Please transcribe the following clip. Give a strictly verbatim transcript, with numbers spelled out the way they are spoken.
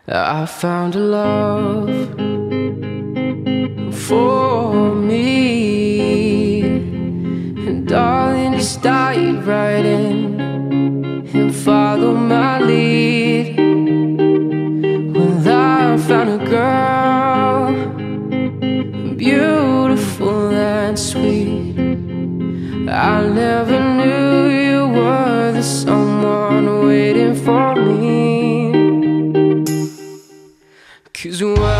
I found a love for me, and darling, just dive right in and follow my lead. Well, I found a girl, beautiful and sweet. I never knew you were the someone waiting for me. 'Cause when